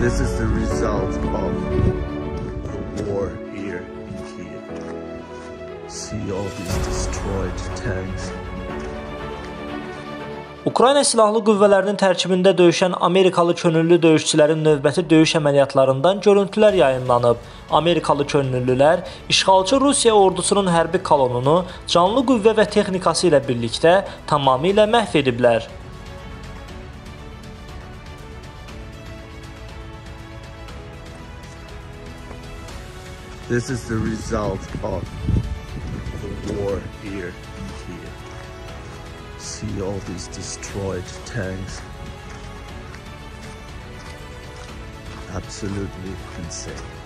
This is the result of the war here in Kiev. See all these destroyed tanks. Ukrayna Silahlı Qüvvələrinin tərkibində döyüşən Amerikalı könüllü döyüşçülərin növbəti döyüş əməliyyatlarından görüntülər yayınlanıb. Amerikalı könüllülər işğalçı Rusiya ordusunun hərbi kolonunu canlı qüvvə və texnikası ilə birlikdə tamamilə məhv ediblər. This is the result of the war here in Kiev. See all these destroyed tanks. Absolutely insane.